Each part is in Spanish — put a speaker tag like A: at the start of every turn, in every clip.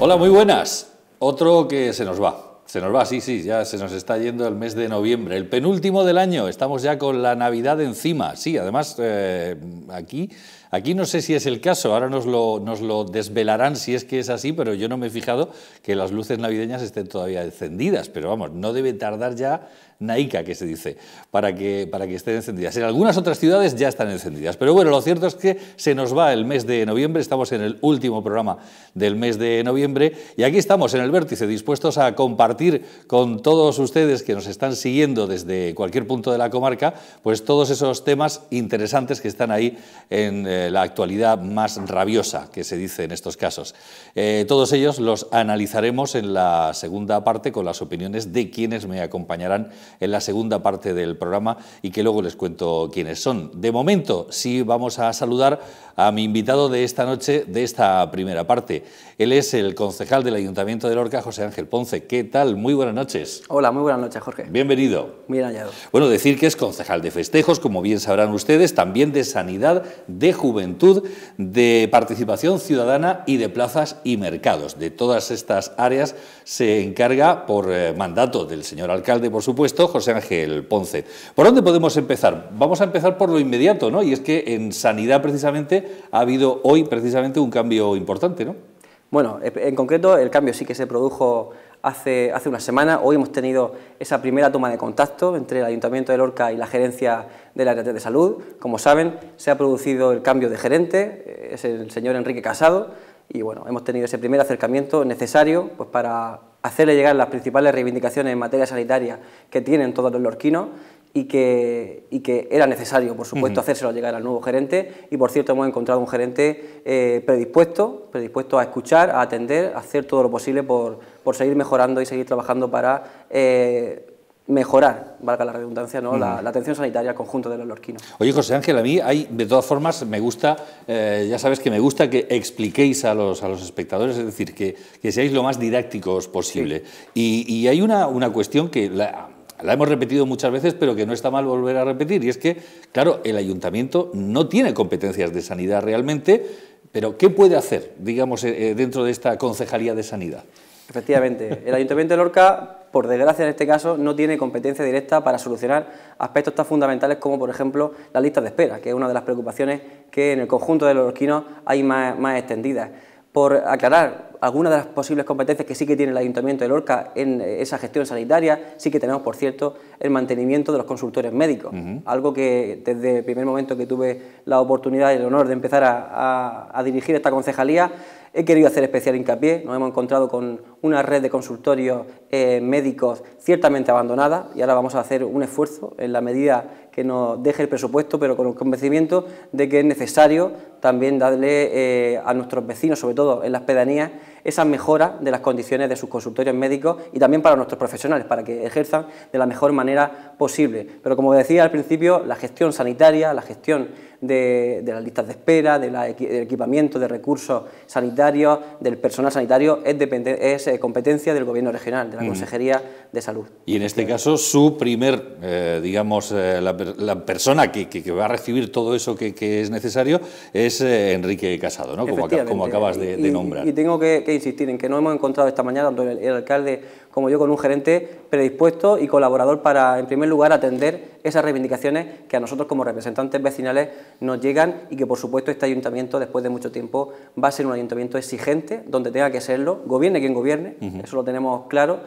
A: Hola, muy buenas. Otro que se nos va. Se nos va, sí, ya se nos está yendo el mes de noviembre, el penúltimo del año, estamos ya con la Navidad encima. Sí, además, aquí no sé si es el caso, ahora nos lo desvelarán si es que es así, pero yo no me he fijado que las luces navideñas estén todavía encendidas, pero vamos, no debe tardar ya naica, que se dice, para que estén encendidas. En algunas otras ciudades ya están encendidas, pero bueno, lo cierto es que se nos va el mes de noviembre, estamos en el último programa del mes de noviembre y aquí estamos en el Vértice, dispuestos a compartir con todos ustedes que nos están siguiendo desde cualquier punto de la comarca, pues todos esos temas interesantes que están ahí en la actualidad más rabiosa, que se dice en estos casos. Todos ellos los analizaremos en la segunda parte con las opiniones de quienes me acompañarán en la segunda parte del programa y que luego les cuento quiénes son. De momento, sí vamos a saludar a mi invitado de esta noche, de esta primera parte. Él es el concejal del Ayuntamiento de Lorca, José Ángel Ponce. ¿Qué tal? Muy buenas noches.
B: Hola, muy buenas noches, Jorge.
A: Bienvenido.
B: Bien hallado.
A: Bueno, decir que es concejal de festejos, como bien sabrán ustedes, también de sanidad, de juventud, de participación ciudadana y de plazas y mercados. De todas estas áreas se encarga, por mandato del señor alcalde, por supuesto, José Ángel Ponce. ¿Por dónde podemos empezar? Vamos a empezar por lo inmediato, ¿no? Y es que en sanidad, precisamente, ha habido hoy, precisamente, un cambio importante, ¿no?
B: Bueno, en concreto, el cambio sí que se produjo hace una semana. Hoy hemos tenido esa primera toma de contacto entre el Ayuntamiento de Lorca y la gerencia del área de salud. Como saben, se ha producido el cambio de gerente, es el señor Enrique Casado, y bueno, hemos tenido ese primer acercamiento necesario pues, para hacerle llegar las principales reivindicaciones en materia sanitaria que tienen todos los lorquinos y que era necesario, por supuesto, hacérselo llegar al nuevo gerente. Y, por cierto, hemos encontrado un gerente predispuesto a escuchar, a atender, a hacer todo lo posible por seguir mejorando y seguir trabajando para mejorar, valga la redundancia, ¿no? la atención sanitaria al conjunto de los lorquinos.
A: Oye, José Ángel, a mí de todas formas me gusta, ya sabes que me gusta que expliquéis a los espectadores, es decir, que seáis lo más didácticos posible. Sí. Y hay una cuestión que la hemos repetido muchas veces, pero que no está mal volver a repetir, y es que, claro, el ayuntamiento no tiene competencias de sanidad realmente, pero ¿qué puede hacer, digamos, dentro de esta concejalía de sanidad?
B: Efectivamente, el Ayuntamiento de Lorca, por desgracia en este caso, no tiene competencia directa para solucionar aspectos tan fundamentales como, por ejemplo, las listas de espera, que es una de las preocupaciones que en el conjunto de los lorquinos hay más extendidas. Por aclarar algunas de las posibles competencias que sí que tiene el Ayuntamiento de Lorca en esa gestión sanitaria, sí que tenemos, por cierto, el mantenimiento de los consultorios médicos, algo que desde el primer momento que tuve la oportunidad y el honor de empezar a dirigir esta concejalía, he querido hacer especial hincapié. Nos hemos encontrado con una red de consultorios médicos ciertamente abandonada y ahora vamos a hacer un esfuerzo en la medida que nos deje el presupuesto, pero con el convencimiento de que es necesario también darle a nuestros vecinos, sobre todo en las pedanías, esa mejora de las condiciones de sus consultorios médicos y también para nuestros profesionales, para que ejerzan de la mejor manera posible. Pero como decía al principio, la gestión sanitaria, la gestión de las listas de espera, del equipamiento de recursos sanitarios, del personal sanitario, es competencia del Gobierno regional, de la Consejería de Salud.
A: Y en este caso, su primer, digamos, la persona que va a recibir todo eso que es necesario es Enrique Casado, ¿no? Como acabas de nombrar.
B: Y tengo que insistir en que nos hemos encontrado esta mañana, tanto el alcalde como yo, con un gerente predispuesto y colaborador para, en primer lugar, atender esas reivindicaciones que a nosotros como representantes vecinales nos llegan y que, por supuesto, este ayuntamiento, después de mucho tiempo, va a ser un ayuntamiento exigente, donde tenga que serlo, gobierne quien gobierne, eso lo tenemos claro,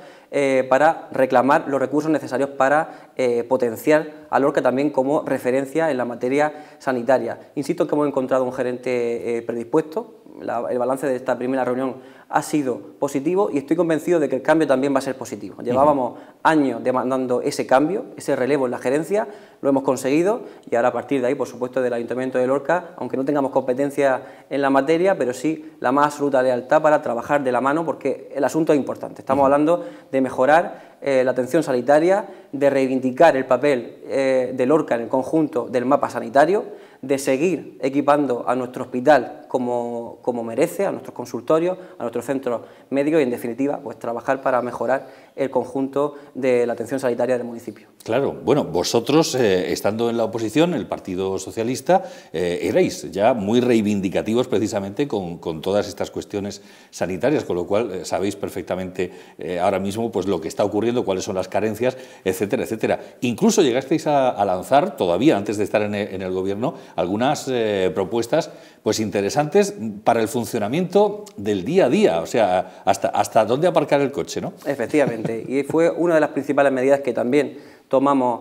B: para reclamar los recursos necesarios para potenciar a Lorca también como referencia en la materia sanitaria. Insisto en que hemos encontrado un gerente predispuesto. El balance de esta primera reunión ha sido positivo y estoy convencido de que el cambio también va a ser positivo. Llevábamos años demandando ese cambio, ese relevo en la gerencia, lo hemos conseguido y ahora a partir de ahí, por supuesto, del Ayuntamiento de Lorca, aunque no tengamos competencia en la materia, pero sí la más absoluta lealtad para trabajar de la mano porque el asunto es importante. Estamos hablando de mejorar la atención sanitaria, de reivindicar el papel de Lorca en el conjunto del mapa sanitario, de seguir equipando a nuestro hospital como merece, a nuestros consultorios, a nuestros centros médicos y, en definitiva, pues trabajar para mejorar el conjunto de la atención sanitaria del municipio.
A: Claro, bueno, vosotros, estando en la oposición, el Partido Socialista, erais ya muy reivindicativos precisamente con todas estas cuestiones sanitarias, con lo cual sabéis perfectamente ahora mismo pues lo que está ocurriendo, cuáles son las carencias, etcétera, etcétera. Incluso llegasteis a lanzar, todavía antes de estar en el Gobierno, algunas propuestas pues interesantes para el funcionamiento del día a día, o sea, hasta dónde aparcar el coche, ¿no?
B: Efectivamente, y fue una de las principales medidas que también tomamos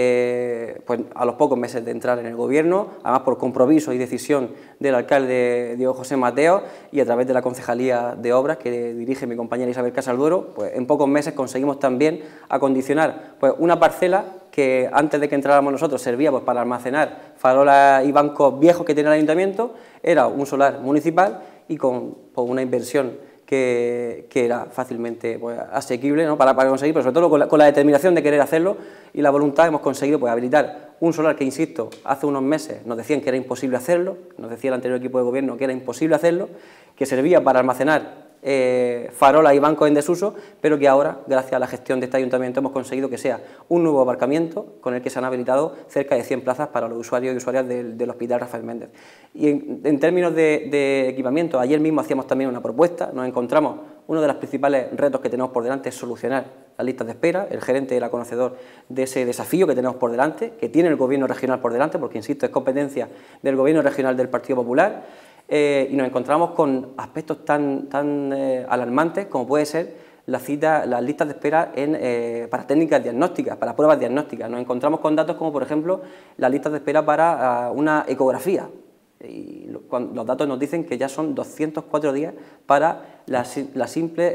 B: pues a los pocos meses de entrar en el Gobierno, además por compromiso y decisión del alcalde Diego José Mateo y a través de la Concejalía de Obras que dirige mi compañera Isabel Casalduero, pues en pocos meses conseguimos también acondicionar pues una parcela que antes de que entráramos nosotros servía pues para almacenar farolas y bancos viejos que tenía el ayuntamiento, era un solar municipal y con una inversión que era fácilmente pues, asequible, ¿no? para conseguir, pero sobre todo con la determinación de querer hacerlo y la voluntad hemos conseguido pues, habilitar un solar que, insisto, hace unos meses nos decían que era imposible hacerlo, nos decía el anterior equipo de gobierno que era imposible hacerlo, que servía para almacenar farolas y bancos en desuso, pero que ahora, gracias a la gestión de este ayuntamiento, hemos conseguido que sea un nuevo aparcamiento con el que se han habilitado cerca de 100 plazas para los usuarios y usuarias del Hospital Rafael Méndez. Y en términos de equipamiento, ayer mismo hacíamos también una propuesta, nos encontramos, uno de los principales retos que tenemos por delante es solucionar las listas de espera, el gerente era conocedor de ese desafío que tenemos por delante, que tiene el Gobierno regional por delante, porque, insisto, es competencia del Gobierno regional del Partido Popular, y nos encontramos con aspectos tan alarmantes como puede ser las listas de espera para técnicas diagnósticas, para pruebas diagnósticas. Nos encontramos con datos como, por ejemplo, las listas de espera para una ecografía. Y los datos nos dicen que ya son 204 días para la simple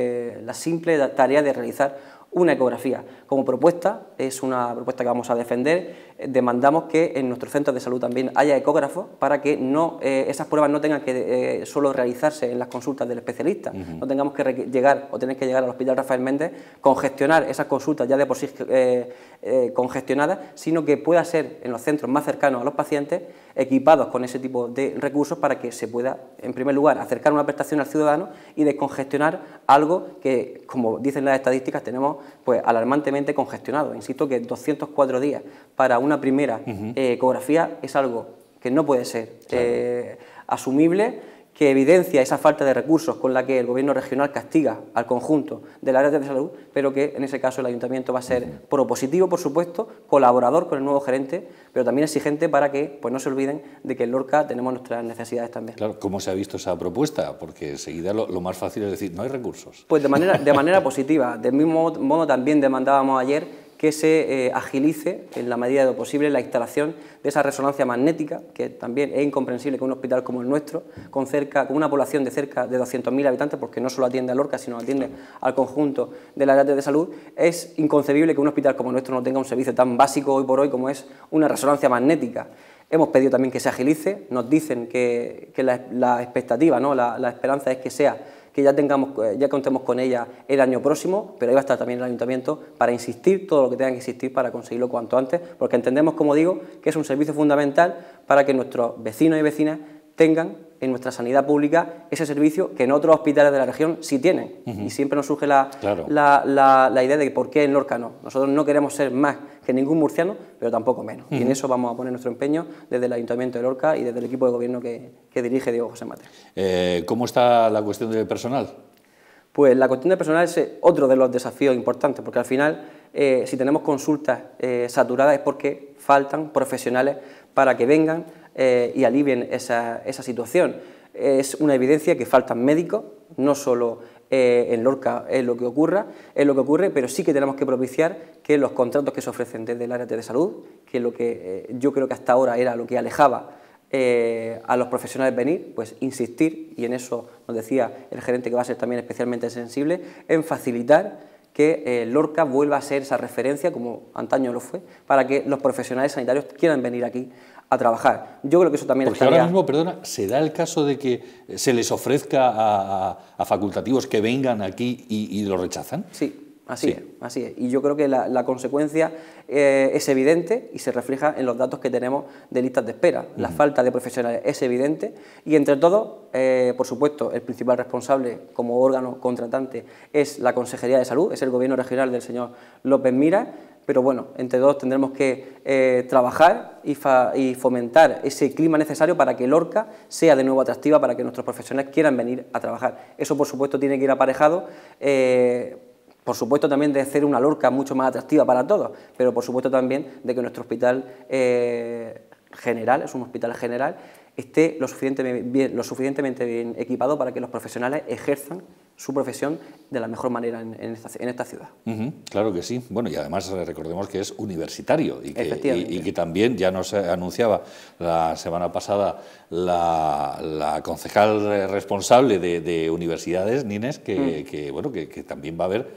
B: tarea de realizar una ecografía. Como propuesta, es una propuesta que vamos a defender, demandamos que en nuestros centros de salud también haya ecógrafos para que esas pruebas no tengan que solo realizarse en las consultas del especialista, no tengamos que llegar al Hospital Rafael Méndez, congestionar esas consultas ya de por sí congestionadas, sino que pueda ser en los centros más cercanos a los pacientes, equipados con ese tipo de recursos para que se pueda, en primer lugar, acercar una prestación al ciudadano y descongestionar algo que, como dicen las estadísticas, tenemos pues alarmantemente congestionado. Insisto que 204 días para una primera ecografía es algo que no puede ser asumible, que evidencia esa falta de recursos con la que el Gobierno regional castiga al conjunto del área de salud, pero que en ese caso el Ayuntamiento va a ser propositivo, por supuesto, colaborador con el nuevo gerente, pero también exigente para que pues, no se olviden de que en Lorca tenemos nuestras necesidades también.
A: Claro, ¿cómo se ha visto esa propuesta? Porque enseguida lo más fácil es decir, no hay recursos.
B: Pues de manera positiva. Del mismo modo también demandábamos ayer que se agilice, en la medida de lo posible, la instalación de esa resonancia magnética, que también es incomprensible que un hospital como el nuestro, con una población de cerca de 200.000 habitantes, porque no solo atiende a Lorca, sino atiende al conjunto de la área de salud, es inconcebible que un hospital como el nuestro no tenga un servicio tan básico hoy por hoy como es una resonancia magnética. Hemos pedido también que se agilice, nos dicen que la expectativa, ¿no? la esperanza es que ya contemos con ella el año próximo, pero ahí va a estar también el Ayuntamiento para insistir todo lo que tenga que insistir para conseguirlo cuanto antes, porque entendemos, como digo, que es un servicio fundamental para que nuestros vecinos y vecinas tengan en nuestra sanidad pública ese servicio que en otros hospitales de la región sí tienen. Y siempre nos surge la idea de que por qué en Lorca no. Nosotros no queremos ser más que ningún murciano, pero tampoco menos. Y en eso vamos a poner nuestro empeño desde el Ayuntamiento de Lorca y desde el equipo de gobierno que dirige Diego José Mateo.
A: ¿Cómo está la cuestión del personal?
B: Pues la cuestión del personal es otro de los desafíos importantes, porque al final, si tenemos consultas saturadas es porque faltan profesionales para que vengan y alivien esa situación. Es una evidencia que faltan médicos, no solo en Lorca es lo que ocurre, pero sí que tenemos que propiciar que los contratos que se ofrecen desde el área de salud, que es lo que yo creo que hasta ahora era lo que alejaba a los profesionales venir, pues insistir, y en eso nos decía el gerente que va a ser también especialmente sensible, en facilitar que Lorca vuelva a ser esa referencia, como antaño lo fue, para que los profesionales sanitarios quieran venir aquí a trabajar. Yo creo que eso también
A: Porque ahora mismo, perdona, ¿se da el caso de que se les ofrezca a facultativos que vengan aquí y lo rechazan?
B: Sí. Así es. Y yo creo que la consecuencia es evidente y se refleja en los datos que tenemos de listas de espera. La falta de profesionales es evidente y entre todos, por supuesto, el principal responsable como órgano contratante es la Consejería de Salud, es el Gobierno regional del señor López Miras, pero bueno, entre todos tendremos que trabajar y fomentar ese clima necesario para que Lorca sea de nuevo atractiva, para que nuestros profesionales quieran venir a trabajar. Eso, por supuesto, tiene que ir aparejado, por supuesto, también de hacer una Lorca mucho más atractiva para todos, pero por supuesto también de que nuestro hospital general, es un hospital general, esté lo suficientemente bien equipado para que los profesionales ejerzan su profesión de la mejor manera en esta ciudad.
A: Claro que sí. Bueno, y además recordemos que es universitario y que también ya nos anunciaba la semana pasada la concejal responsable de universidades, Nines, que también va a haber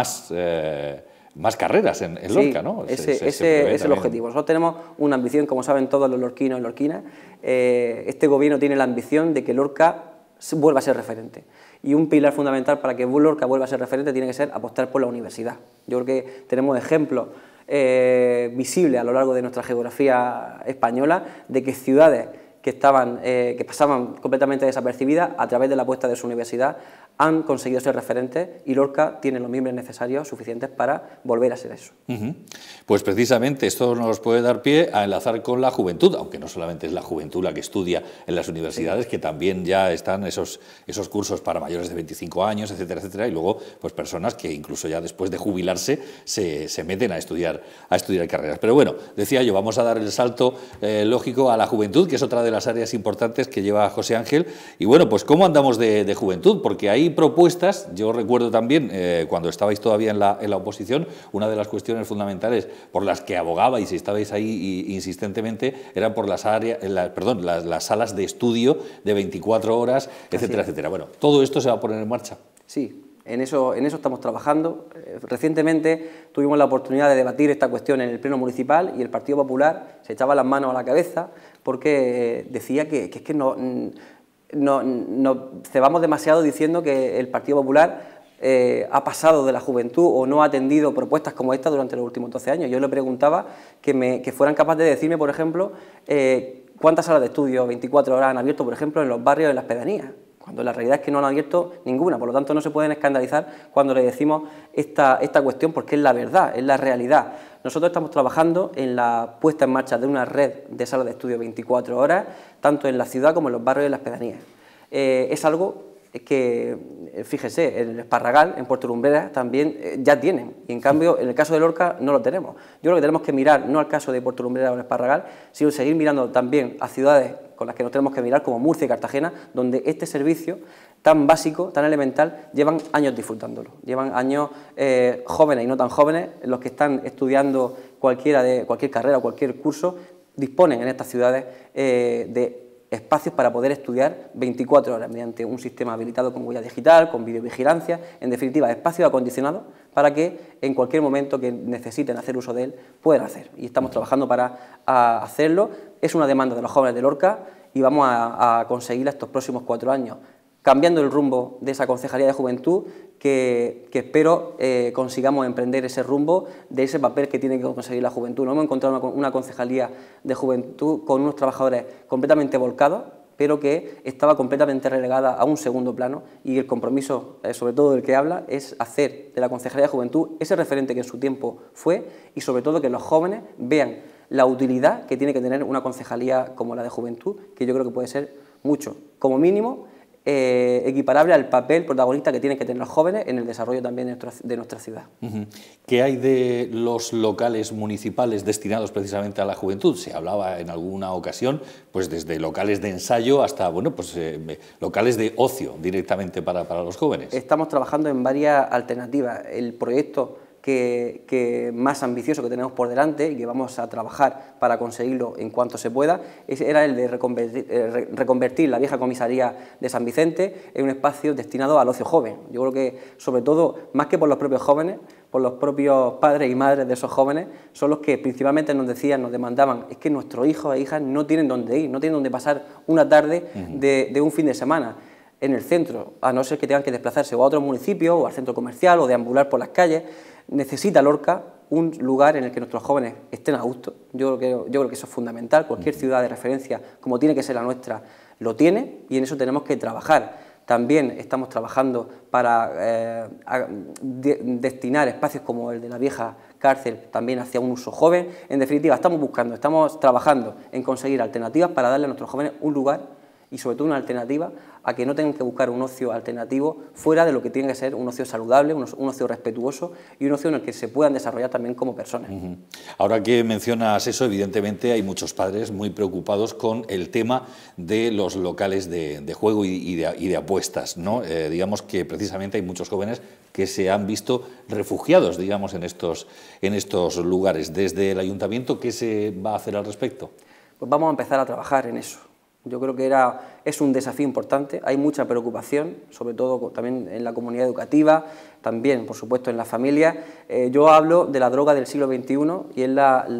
A: más carreras en Lorca, ¿no?
B: Ese es el objetivo. Nosotros tenemos una ambición, como saben todos los lorquinos y lorquinas, este gobierno tiene la ambición de que Lorca vuelva a ser referente. Y un pilar fundamental para que Lorca vuelva a ser referente tiene que ser apostar por la universidad. Yo creo que tenemos ejemplos visibles a lo largo de nuestra geografía española de que ciudades que pasaban completamente desapercibidas, a través de la apuesta de su universidad, han conseguido ser referentes y Lorca tiene los miembros necesarios suficientes para volver a ser eso.
A: Pues precisamente esto nos puede dar pie a enlazar con la juventud, aunque no solamente es la juventud la que estudia en las universidades, que también ya están esos cursos para mayores de 25 años, etcétera, etcétera, y luego pues personas que incluso ya después de jubilarse se meten a estudiar carreras. Pero bueno, decía yo, vamos a dar el salto lógico a la juventud, que es otra de las áreas importantes que lleva José Ángel. Y bueno, pues ¿cómo andamos de juventud? Porque hay propuestas, yo recuerdo también cuando estabais todavía en la oposición, una de las cuestiones fundamentales por las que abogabais y estabais ahí insistentemente eran por las salas de estudio de 24 horas, etcétera, etcétera. Bueno, ¿todo esto se va a poner en marcha?
B: Sí. En eso estamos trabajando. Recientemente tuvimos la oportunidad de debatir esta cuestión en el Pleno Municipal y el Partido Popular se echaba las manos a la cabeza porque decía que es que nos cebamos demasiado diciendo que el Partido Popular ha pasado de la juventud o no ha atendido propuestas como esta durante los últimos 12 años. Yo le preguntaba que fueran capaces de decirme, por ejemplo, cuántas salas de estudio 24 horas han abierto, por ejemplo, en los barrios, en las pedanías, cuando la realidad es que no han abierto ninguna. Por lo tanto, no se pueden escandalizar cuando le decimos esta cuestión, porque es la verdad, es la realidad. Nosotros estamos trabajando en la puesta en marcha de una red de salas de estudio 24 horas, tanto en la ciudad como en los barrios y en las pedanías. Es algo que, fíjese, en el Esparragal, en Puerto Lumbreras, también ya tienen, y en cambio, en el caso de Lorca no lo tenemos. Yo creo que tenemos que mirar, no al caso de Puerto Lumbreras o el Esparragal, sino seguir mirando también a ciudades con las que nos tenemos que mirar, como Murcia y Cartagena, donde este servicio tan básico, tan elemental, llevan años disfrutándolo. Llevan años jóvenes y no tan jóvenes, los que están estudiando cualquier carrera o cualquier curso, disponen en estas ciudades de espacios para poder estudiar 24 horas mediante un sistema habilitado con huella digital, con videovigilancia, en definitiva, espacios acondicionados para que en cualquier momento que necesiten hacer uso de él, puedan hacer. Y estamos trabajando para hacerlo. Es una demanda de los jóvenes de Lorca y vamos a conseguirla estos próximos 4 años, cambiando el rumbo de esa Concejalía de Juventud que espero consigamos emprender ese rumbo de ese papel que tiene que conseguir la juventud. No hemos encontrado una Concejalía de Juventud con unos trabajadores completamente volcados, pero que estaba completamente relegada a un segundo plano, y el compromiso, sobre todo del que habla, es hacer de la Concejalía de Juventud ese referente que en su tiempo fue, y sobre todo que los jóvenes vean la utilidad que tiene que tener una concejalía como la de Juventud, que yo creo que puede ser mucho, como mínimo, equiparable al papel protagonista que tienen que tener los jóvenes en el desarrollo también de nuestra ciudad.
A: ¿Qué hay de los locales municipales destinados precisamente a la juventud? Se hablaba en alguna ocasión, pues desde locales de ensayo hasta locales de ocio directamente para los jóvenes. Estamos trabajando en varias alternativas. El proyecto que más ambicioso que tenemos por delante y que vamos a trabajar para conseguirlo en cuanto se pueda, era el de reconvertir la vieja comisaría de San Vicente en un espacio destinado al ocio joven. Yo creo que, sobre todo, más que por los propios jóvenes, por los propios padres y madres de esos jóvenes, son los que principalmente nos demandaban, es que nuestros hijos e hijas no tienen dónde ir, no tienen dónde pasar una tarde de un fin de semana.
B: en el centro, a no ser que tengan que desplazarse o a otro municipio o al centro comercial o deambular por las calles, necesita Lorca un lugar en el que nuestros jóvenes estén a gusto. Yo creo que eso es fundamental. Cualquier ciudad de referencia, como tiene que ser la nuestra, lo tiene, y en eso tenemos que trabajar. También estamos trabajando para destinar espacios como el de la vieja cárcel también hacia un uso joven. En definitiva, estamos trabajando en conseguir alternativas para darle a nuestros jóvenes un lugar y sobre todo una alternativa a que no tengan que buscar un ocio alternativo fuera de lo que tiene que ser un ocio saludable, un ocio respetuoso y un ocio en el que se puedan desarrollar también como personas.
A: Ahora que mencionas eso, evidentemente hay muchos padres muy preocupados con el tema de los locales de juego y de apuestas, ¿no? Digamos que precisamente hay muchos jóvenes que se han visto refugiados, digamos, en estos lugares. Desde el Ayuntamiento, ¿qué se va a hacer al respecto?
B: Pues vamos a empezar a trabajar en eso. Yo creo que es un desafío importante, hay mucha preocupación, sobre todo también en la comunidad educativa, también, por supuesto, en las familias. Yo hablo de la droga del siglo XXI y es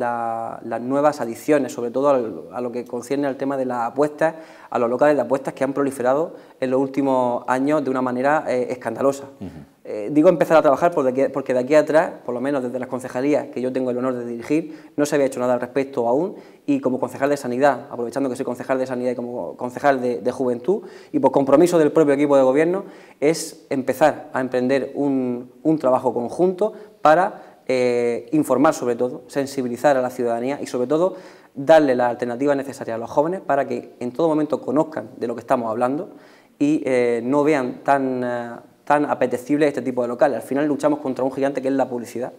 B: las nuevas adicciones, sobre todo a lo que concierne al tema de las apuestas, a los locales de apuestas que han proliferado en los últimos años de una manera escandalosa. Digo empezar a trabajar porque de aquí atrás, por lo menos desde las concejalías que yo tengo el honor de dirigir, no se había hecho nada al respecto aún, y como concejal de Sanidad, aprovechando que soy concejal de Sanidad y como concejal de Juventud, y por compromiso del propio equipo de gobierno, es empezar a emprender un trabajo conjunto para informar sobre todo, sensibilizar a la ciudadanía y sobre todo darle las alternativas necesarias a los jóvenes para que en todo momento conozcan de lo que estamos hablando y no vean tan apetecible este tipo de locales. Al final luchamos contra un gigante que es la publicidad,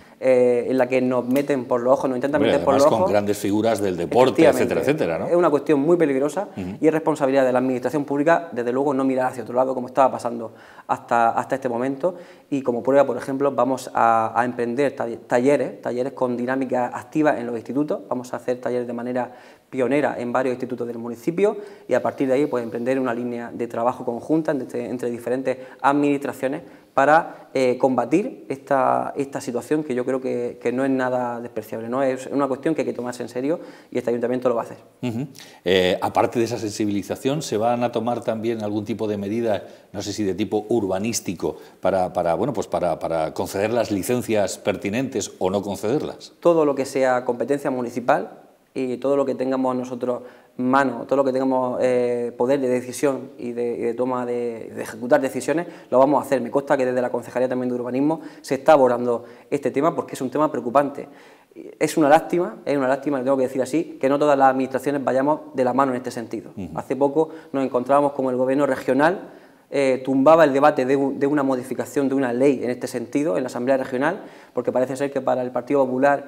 B: en la que nos meten por los ojos, nos intentan meter por los ojos.
A: Con grandes figuras del deporte, etcétera, etcétera, ¿no?
B: Es una cuestión muy peligrosa y es responsabilidad de la administración pública, desde luego, no mirar hacia otro lado, como estaba pasando hasta este momento. Y como prueba, por ejemplo, vamos a emprender talleres con dinámica activa en los institutos. Vamos a hacer talleres de manera pionera en varios institutos del municipio y a partir de ahí pues emprender una línea de trabajo conjunta entre diferentes administraciones para combatir esta situación que yo creo que no es nada despreciable, ¿no? Es una cuestión que hay que tomarse en serio y este ayuntamiento lo va a hacer.
A: Aparte de esa sensibilización, ¿se van a tomar también algún tipo de medida, no sé si de tipo urbanístico, para conceder las licencias pertinentes o no concederlas?
B: Todo lo que sea competencia municipal y todo lo que tengamos nosotros mano, todo lo que tengamos poder de decisión y de toma de ejecutar decisiones, lo vamos a hacer. Me consta que desde la Concejalía también de Urbanismo se está abordando este tema porque es un tema preocupante. Es una lástima, le tengo que decir así, que no todas las administraciones vayamos de la mano en este sentido. Hace poco nos encontrábamos como el gobierno regional tumbaba el debate de una modificación de una ley en este sentido en la Asamblea Regional, porque parece ser que para el Partido Popular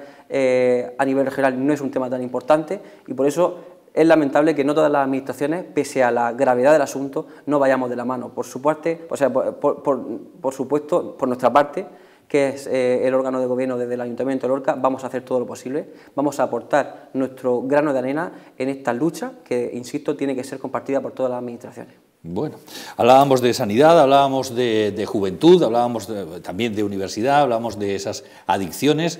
B: a nivel regional no es un tema tan importante y por eso es lamentable que no todas las administraciones, pese a la gravedad del asunto, no vayamos de la mano. Por su parte, o sea, por supuesto, por nuestra parte, que es el órgano de gobierno desde el Ayuntamiento de Lorca, vamos a hacer todo lo posible, vamos a aportar nuestro grano de arena en esta lucha que, insisto, tiene que ser compartida por todas las administraciones.
A: Bueno, hablábamos de sanidad, hablábamos de juventud, hablábamos también de universidad, hablábamos de esas adicciones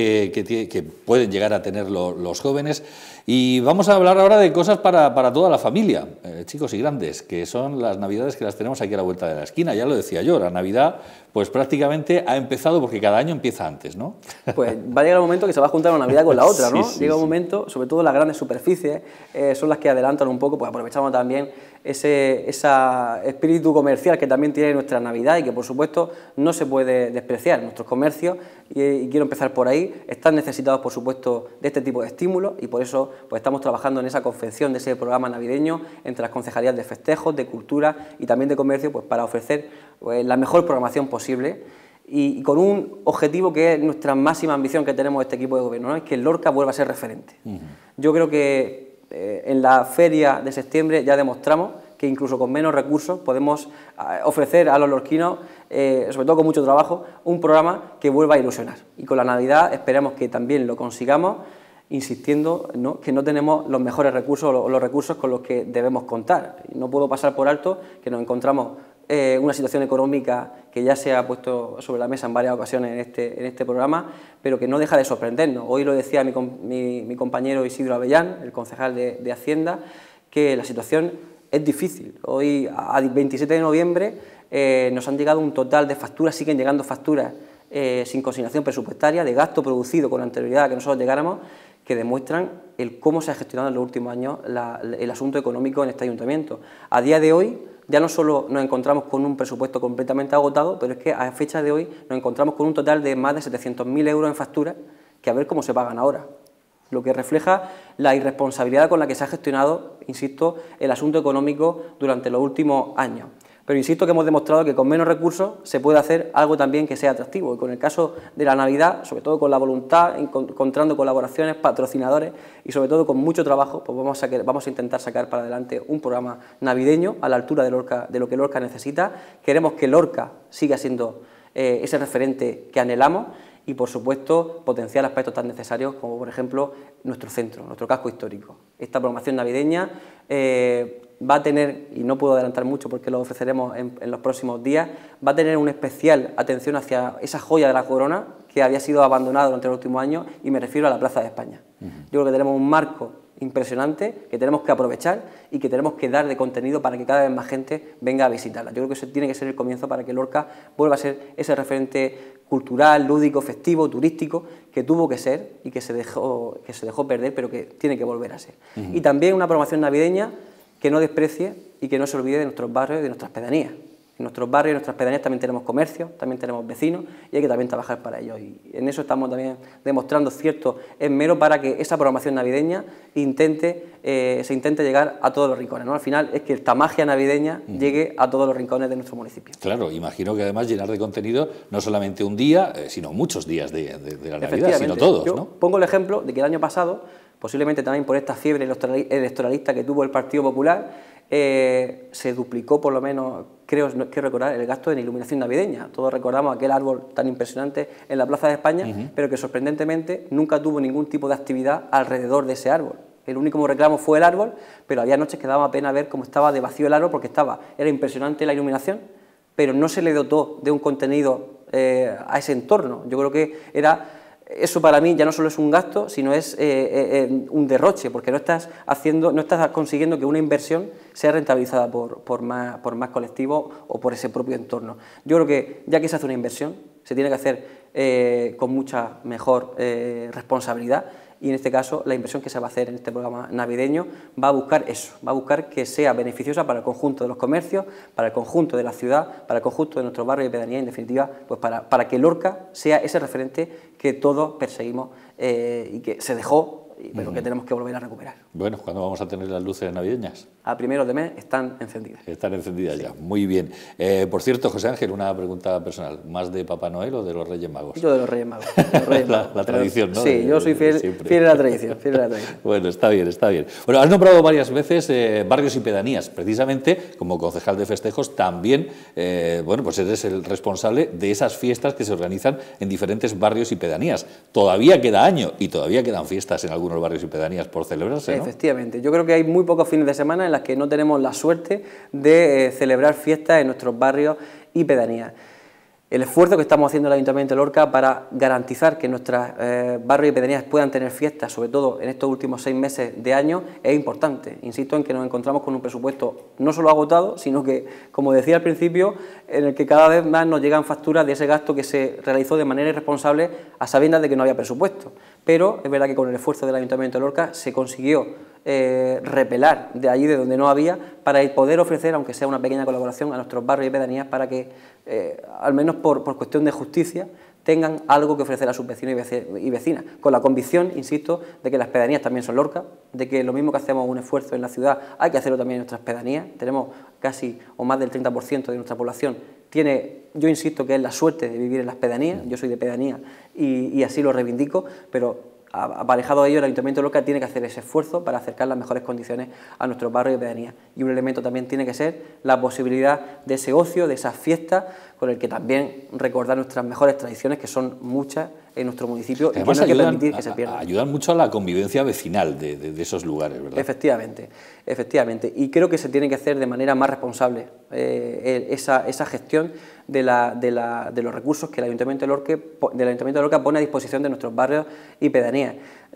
A: que pueden llegar a tener los jóvenes. Y vamos a hablar ahora de cosas para toda la familia, chicos y grandes, que son las Navidades que las tenemos aquí a la vuelta de la esquina. Ya lo decía yo, la Navidad pues prácticamente ha empezado porque cada año empieza antes, ¿no?
B: Pues va a llegar un momento que se va a juntar una Navidad con la otra, ¿no?
A: Sí,
B: Llega un momento, sobre todo las grandes superficies, son las que adelantan un poco, pues aprovechamos también ese espíritu comercial que también tiene nuestra Navidad y que por supuesto no se puede despreciar. Nuestros comercios, y quiero empezar por ahí, están necesitados por supuesto de este tipo de estímulos y por eso pues estamos trabajando en esa confección de ese programa navideño entre las concejalías de festejos, de cultura y también de comercio, pues para ofrecer pues, la mejor programación posible y con un objetivo que es nuestra máxima ambición que tenemos este equipo de gobierno, ¿no? Es que el Lorca vuelva a ser referente. Yo creo que en la feria de septiembre ya demostramos que incluso con menos recursos podemos ofrecer a los lorquinos, sobre todo con mucho trabajo, un programa que vuelva a ilusionar. Y con la Navidad esperamos que también lo consigamos, insistiendo, ¿no?, que no tenemos los mejores recursos o los recursos con los que debemos contar. No puedo pasar por alto que nos encontramos una situación económica que ya se ha puesto sobre la mesa en varias ocasiones en este programa, pero que no deja de sorprendernos. Hoy lo decía mi compañero Isidro Avellán, el concejal de Hacienda, que la situación es difícil. Hoy, a 27 de noviembre, nos han llegado un total de facturas, siguen llegando facturas sin consignación presupuestaria, de gasto producido con anterioridad a que nosotros llegáramos, que demuestran el cómo se ha gestionado en los últimos años el asunto económico en este ayuntamiento. A día de hoy, ya no solo nos encontramos con un presupuesto completamente agotado, pero es que a fecha de hoy nos encontramos con un total de más de 700.000 euros en facturas, que a ver cómo se pagan ahora. Lo que refleja la irresponsabilidad con la que se ha gestionado, insisto, el asunto económico durante los últimos años. Pero insisto que hemos demostrado que con menos recursos se puede hacer algo también que sea atractivo. Y con el caso de la Navidad, sobre todo con la voluntad, encontrando colaboraciones, patrocinadores y sobre todo con mucho trabajo, pues vamos a intentar sacar para adelante un programa navideño a la altura de lo que Lorca necesita. Queremos que Lorca siga siendo ese referente que anhelamos y, por supuesto, potenciar aspectos tan necesarios como, por ejemplo, nuestro centro, nuestro casco histórico. Esta programación navideña va a tener, y no puedo adelantar mucho porque lo ofreceremos en los próximos días, va a tener una especial atención hacia esa joya de la corona que había sido abandonada durante los últimos años, y me refiero a la Plaza de España. Yo creo que tenemos un marco impresionante que tenemos que aprovechar y que tenemos que dar de contenido para que cada vez más gente venga a visitarla. Yo creo que eso tiene que ser el comienzo para que Lorca vuelva a ser ese referente cultural, lúdico, festivo, turístico que tuvo que ser y que se dejó perder, pero que tiene que volver a ser. Y también una programación navideña que no desprecie y que no se olvide de nuestros barrios y de nuestras pedanías. En nuestros barrios y nuestras pedanías también tenemos comercio, también tenemos vecinos y hay que también trabajar para ellos. Y en eso estamos también demostrando cierto esmero para que esa programación navideña se intente llegar a todos los rincones, ¿no? Al final es que esta magia navideña llegue a todos los rincones de nuestro municipio.
A: Claro, imagino que además llenar de contenido no solamente un día, sino muchos días de la Navidad, sino todos, ¿no?
B: Yo pongo el ejemplo de que el año pasado, posiblemente también por esta fiebre electoralista que tuvo el Partido Popular, se duplicó, por lo menos, creo recordar, el gasto en iluminación navideña. Todos recordamos aquel árbol tan impresionante en la Plaza de España, pero que sorprendentemente nunca tuvo ningún tipo de actividad alrededor de ese árbol. El único reclamo fue el árbol, pero había noches que daba pena ver cómo estaba de vacío el árbol porque era impresionante la iluminación, pero no se le dotó de un contenido a ese entorno. Yo creo que eso para mí ya no solo es un gasto, sino es un derroche, porque no estás consiguiendo que una inversión sea rentabilizada por más colectivos o por ese propio entorno. Yo creo que ya que se hace una inversión, se tiene que hacer con mucha mejor responsabilidad, y en este caso la inversión que se va a hacer en este programa navideño va a buscar eso, va a buscar que sea beneficiosa para el conjunto de los comercios, para el conjunto de la ciudad, para el conjunto de nuestros barrios y pedanías, en definitiva, pues para que Lorca sea ese referente que todos perseguimos y que se dejó, pero que tenemos que volver a recuperar.
A: Bueno, ¿cuándo vamos a tener las luces navideñas?
B: A primeros de mes están encendidas.
A: Están encendidas ya, muy bien. Por cierto, José Ángel, una pregunta personal, ¿más de Papá Noel o de los Reyes Magos?
B: Yo de los Reyes Magos.
A: La tradición, ¿no?
B: Sí, yo soy fiel a la tradición.
A: Bueno, está bien. Bueno, has nombrado varias veces barrios y pedanías. Precisamente, como concejal de festejos, también pues eres el responsable de esas fiestas que se organizan en diferentes barrios y pedanías. Todavía queda año y todavía quedan fiestas en algunos barrios y pedanías por celebrarse, ¿no?
B: Efectivamente. Yo creo que hay muy pocos fines de semana en las que no tenemos la suerte de celebrar fiestas en nuestros barrios y pedanías. El esfuerzo que estamos haciendo en el Ayuntamiento de Lorca para garantizar que nuestros barrios y pedanías puedan tener fiestas, sobre todo en estos últimos 6 meses de año, es importante. Insisto en que nos encontramos con un presupuesto no solo agotado, sino que, como decía al principio, en el que cada vez más nos llegan facturas de ese gasto que se realizó de manera irresponsable a sabiendas de que no había presupuesto. Pero es verdad que con el esfuerzo del Ayuntamiento de Lorca se consiguió repelar de allí de donde no había, para poder ofrecer, aunque sea una pequeña colaboración, a nuestros barrios y pedanías para que, al menos por cuestión de justicia, tengan algo que ofrecer a sus vecinos y vecinas, con la convicción, insisto, de que las pedanías también son Lorca, de que lo mismo que hacemos un esfuerzo en la ciudad, hay que hacerlo también en nuestras pedanías. Tenemos casi o más del 30% de nuestra población yo insisto que es la suerte de vivir en las pedanías, yo soy de pedanía y así lo reivindico, pero aparejado a ello, el Ayuntamiento de Lorca tiene que hacer ese esfuerzo para acercar las mejores condiciones a nuestros barrios y pedanías. Y un elemento también tiene que ser la posibilidad de ese ocio, de esas fiestas, con el que también recordar nuestras mejores tradiciones, que son muchas en nuestro municipio,
A: además,
B: y que no hay que permitir que se pierdan.
A: Ayudan mucho a la convivencia vecinal de esos lugares, ¿verdad?
B: Efectivamente, efectivamente. Y creo que se tiene que hacer de manera más responsable esa gestión de los recursos que el Ayuntamiento de Lorca pone a disposición de nuestros barrios y pedanías.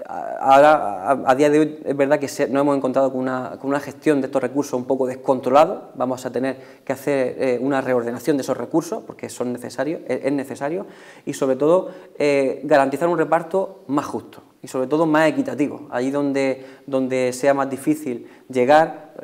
B: Ahora, a día de hoy, es verdad que nos hemos encontrado con una gestión de estos recursos un poco descontrolada. Vamos a tener que hacer una reordenación de esos recursos, porque es necesario, y sobre todo garantizar un reparto más justo y sobre todo más equitativo. Allí donde sea más difícil llegar,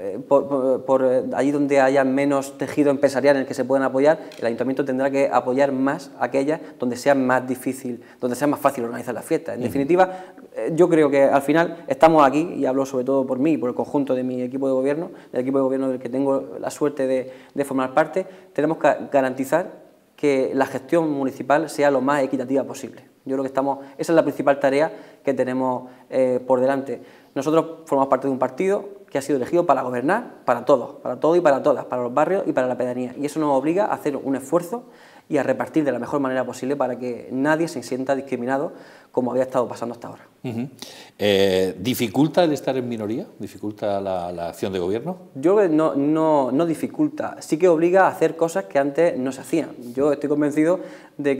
B: allí donde haya menos tejido empresarial en el que se puedan apoyar, el Ayuntamiento tendrá que apoyar más aquellas donde sea más difícil, donde sea más fácil organizar las fiestas. En definitiva, yo creo que al final estamos aquí, y hablo sobre todo por mí y por el conjunto de mi equipo de gobierno, del equipo de gobierno del que tengo la suerte de formar parte, tenemos que garantizar que la gestión municipal sea lo más equitativa posible. Yo creo que esa es la principal tarea que tenemos por delante. Nosotros formamos parte de un partido que ha sido elegido para gobernar para todos y para todas, para los barrios y para la pedanía. Y eso nos obliga a hacer un esfuerzo y a repartir de la mejor manera posible para que nadie se sienta discriminado como había estado pasando hasta ahora.
A: ¿Dificulta el estar en minoría? ¿Dificulta la acción de gobierno?
B: Yo creo que no dificulta, sí que obliga a hacer cosas que antes no se hacían. Yo estoy convencido de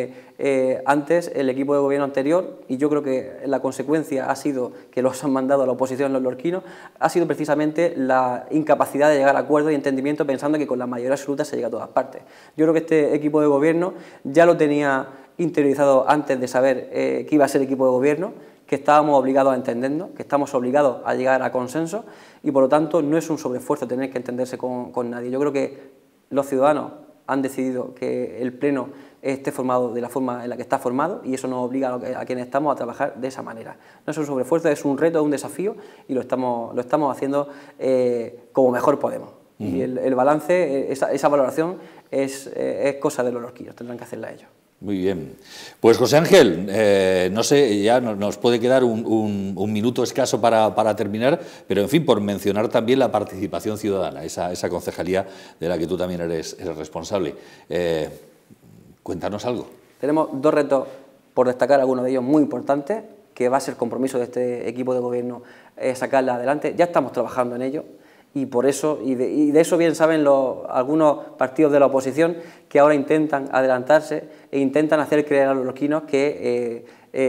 B: que antes el equipo de gobierno anterior, y yo creo que la consecuencia ha sido que los han mandado a la oposición los lorquinos, ha sido precisamente la incapacidad de llegar a acuerdos y entendimiento pensando que con la mayoría absoluta se llega a todas partes. Yo creo que este equipo de gobierno ya lo tenía interiorizado antes de saber que iba a ser equipo de gobierno, que estábamos obligados a entendernos, que estamos obligados a llegar a consenso y por lo tanto no es un sobreesfuerzo tener que entenderse con nadie. Yo creo que los ciudadanos han decidido que el Pleno esté formado de la forma en la que está formado y eso nos obliga a quienes estamos a trabajar de esa manera. No es un sobreesfuerzo, es un reto, es un desafío y lo estamos haciendo como mejor podemos. Y el balance, esa valoración es cosa de los lorquinos, tendrán que hacerla ellos.
A: Muy bien. Pues José Ángel, no sé, ya nos puede quedar un minuto escaso para terminar, pero en fin, por mencionar también la participación ciudadana, esa concejalía de la que tú también eres responsable. Cuéntanos algo.
B: Tenemos dos retos, por destacar algunos de ellos muy importantes, que va a ser compromiso de este equipo de gobierno sacarla adelante. Ya estamos trabajando en ello. Y por eso, y de eso bien saben algunos partidos de la oposición que ahora intentan adelantarse e intentan hacer creer a los lorquinos que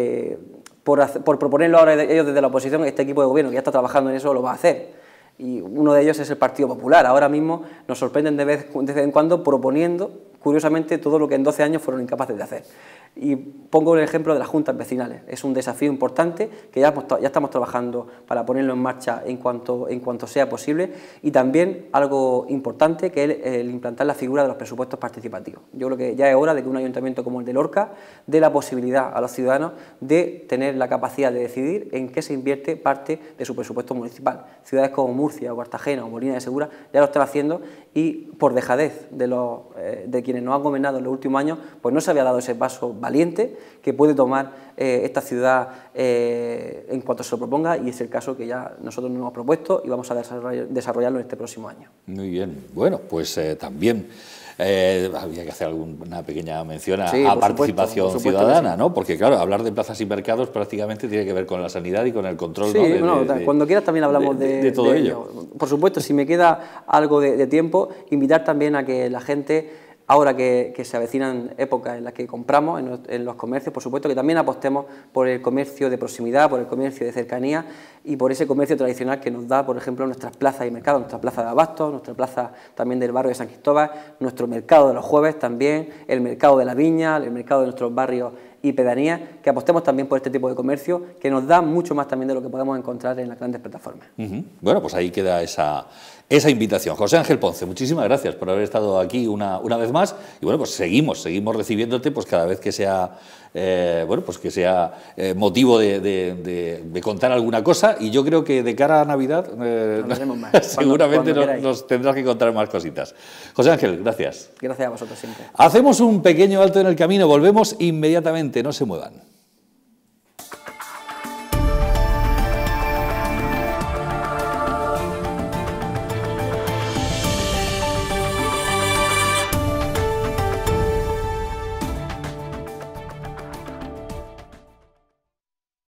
B: por proponerlo ahora ellos desde la oposición, este equipo de gobierno que ya está trabajando en eso lo va a hacer. Y uno de ellos es el Partido Popular. Ahora mismo nos sorprenden de vez en cuando proponiendo, curiosamente, todo lo que en 12 años fueron incapaces de hacer. Y pongo el ejemplo de las juntas vecinales. Es un desafío importante que ya estamos trabajando para ponerlo en marcha en cuanto sea posible y también algo importante que es el implantar la figura de los presupuestos participativos. Yo creo que ya es hora de que un ayuntamiento como el de Lorca dé la posibilidad a los ciudadanos de tener la capacidad de decidir en qué se invierte parte de su presupuesto municipal. Ciudades como Murcia o Cartagena o Molina de Segura ya lo están haciendo y por dejadez de quienes nos han gobernado en los últimos años, pues no se había dado ese paso valiente que puede tomar esta ciudad en cuanto se lo proponga y es el caso que ya nosotros nos hemos propuesto y vamos a desarrollarlo en este próximo año.
A: Muy bien, bueno, pues también había que hacer alguna pequeña mención a participación ciudadana, ¿no? Porque claro, hablar de plazas y mercados prácticamente tiene que ver con la sanidad y con el control.
B: Sí, ¿no? Cuando quieras también hablamos de
A: todo ello.
B: Por supuesto, si me queda algo de tiempo, invitar también a que la gente, ahora que se avecinan épocas en las que compramos en los comercios, por supuesto que también apostemos por el comercio de proximidad, por el comercio de cercanía y por ese comercio tradicional que nos da, por ejemplo, nuestras plazas y mercados, nuestra plaza de Abastos, nuestra plaza también del barrio de San Cristóbal, nuestro mercado de los jueves también, el mercado de la Viña, el mercado de nuestros barrios y pedanías, que apostemos también por este tipo de comercio que nos da mucho más también de lo que podemos encontrar en las grandes plataformas.
A: Bueno, pues ahí queda esa invitación. José Ángel Ponce, muchísimas gracias por haber estado aquí una vez más y bueno, pues seguimos recibiéndote pues cada vez que sea motivo de contar alguna cosa y yo creo que de cara a Navidad seguramente nos tendrás que contar más cositas. José Ángel, gracias.
B: Gracias a vosotros siempre.
A: Hacemos un pequeño alto en el camino, volvemos inmediatamente, no se muevan.